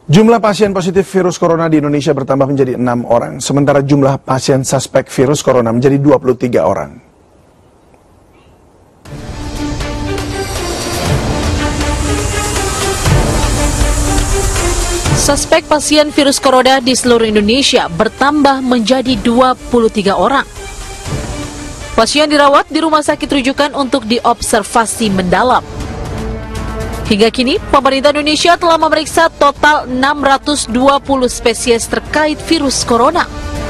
Jumlah pasien positif virus corona di Indonesia bertambah menjadi 6 orang, sementara jumlah pasien suspek virus corona menjadi 23 orang. Suspek pasien virus corona di seluruh Indonesia bertambah menjadi 23 orang. Pasien dirawat di rumah sakit rujukan untuk diobservasi mendalam. Hingga kini, pemerintah Indonesia telah memeriksa total 620 spesies terkait virus corona.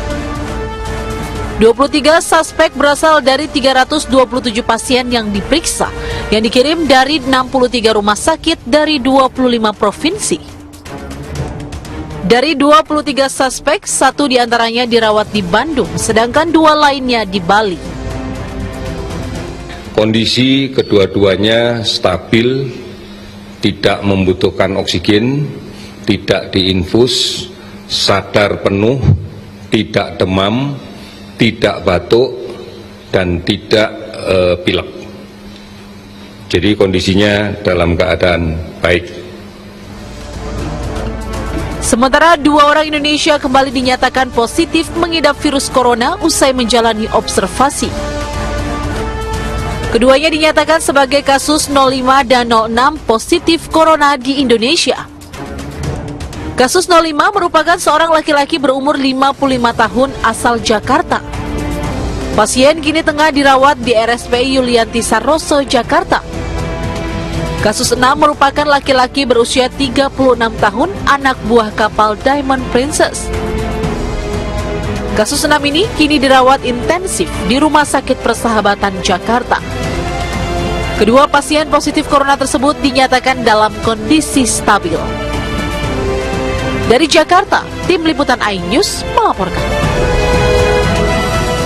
23 suspek berasal dari 327 pasien yang diperiksa, yang dikirim dari 63 rumah sakit dari 25 provinsi. Dari 23 suspek, 1 diantaranya dirawat di Bandung, sedangkan 2 lainnya di Bali. Kondisi kedua-duanya stabil, tidak membutuhkan oksigen, tidak diinfus, sadar penuh, tidak demam, tidak batuk, dan tidak pilek. Jadi kondisinya dalam keadaan baik. Sementara 2 orang Indonesia kembali dinyatakan positif mengidap virus corona usai menjalani observasi. Keduanya dinyatakan sebagai kasus 05 dan 06 positif corona di Indonesia. Kasus 05 merupakan seorang laki-laki berumur 55 tahun asal Jakarta. Pasien kini tengah dirawat di RSPI Yulianti Saroso, Jakarta. Kasus 6 merupakan laki-laki berusia 36 tahun, anak buah kapal Diamond Princess. Kasus 6 ini kini dirawat intensif di Rumah Sakit Persahabatan Jakarta. Kedua pasien positif corona tersebut dinyatakan dalam kondisi stabil. Dari Jakarta, tim liputan iNews melaporkan.